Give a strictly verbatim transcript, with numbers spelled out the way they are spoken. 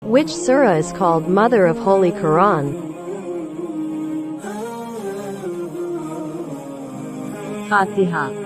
Which surah is called Mother of Holy Quran? Fatiha.